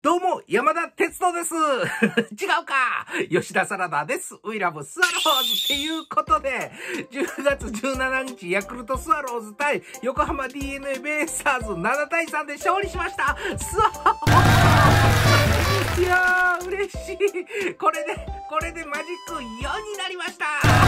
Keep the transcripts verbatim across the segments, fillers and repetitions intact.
どうも、山田哲人です。違うか吉田サラダです。ウィラブスワローズっていうことで、じゅうがつじゅうしちにち、ヤクルトスワローズ対横浜 ディーエヌエー ベイスターズななたいさんで勝利しました。スワーいやー、嬉しい。これで、これでマジックよんになりました。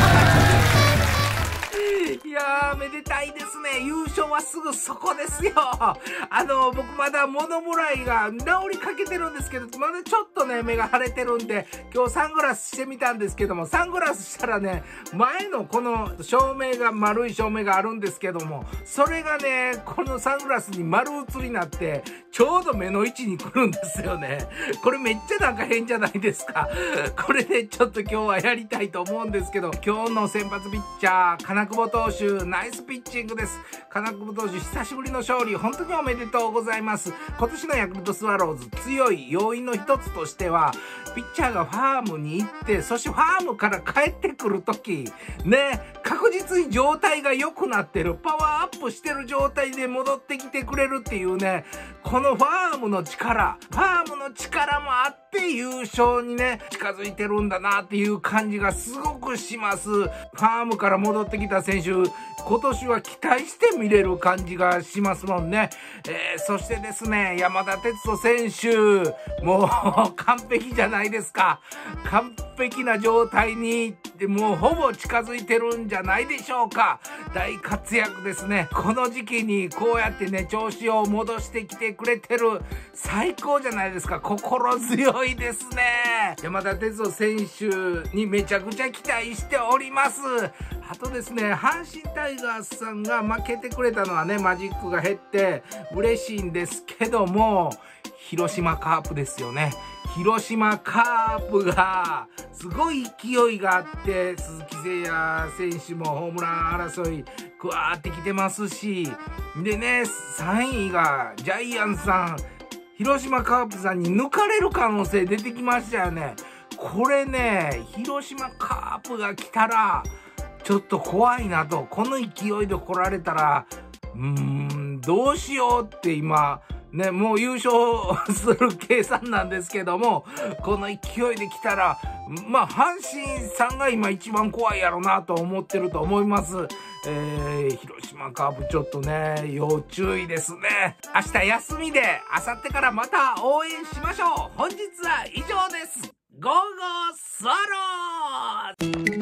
いやー、めでたいですね。優勝はすぐそこですよ。あの、僕まだ物もらいが治りかけてるんですけど、まだちょっとね、目が腫れてるんで、今日サングラスしてみたんですけども、サングラスしたらね、前のこの照明が、丸い照明があるんですけども、それがね、このサングラスに丸写りになって、ちょうど目の位置に来るんですよね。これめっちゃなんか変じゃないですか。これでちょっと今日はやりたいと思うんですけど、今日の先発ピッチャー、金久保投手、ナイスピッチングです。金久保投手、久しぶりの勝利、本当におめでとうございます。今年のヤクルトスワローズ、強い要因の一つとしては、ピッチャーがファームに行って、そしてファームから帰ってくるとき、ね、確実に状態が良くなってる、パワーアップしてる状態で戻ってきてくれるっていうね、このファームの力、ファームの力もあって優勝にね、近づいてるんだなっていう感じがすごくします。ファームから戻ってきた選手、今年は期待して見れる感じがしますもんね。えー、そしてですね、山田哲人選手、もう完璧じゃないですか。完璧な状態に、もうほぼ近づいてるんじゃないでしょうか。大活躍ですね。この時期にこうやってね、調子を戻してきてくれてる。最高じゃないですか。心強いですね。山田哲人選手にめちゃくちゃ期待しております。あとですね、阪神タイガースさんが負けてくれたのはね、マジックが減って嬉しいんですけども、広島カープですよね。広島カープがすごい勢いがあって、鈴木誠也選手もホームラン争い加わってきてますし、でね、さんいがジャイアンツさん、広島カープさんに抜かれる可能性出てきましたよね。これね、広島カープが来たらちょっと怖いなと、この勢いで来られたら、うーん、どうしようって今、ね、もう優勝する計算なんですけども、この勢いで来たら、まあ、阪神さんが今一番怖いやろなと思ってると思います。えー、広島カープちょっとね、要注意ですね。明日休みで、明後日からまた応援しましょう。本日は以上です。ゴーゴースワローズ。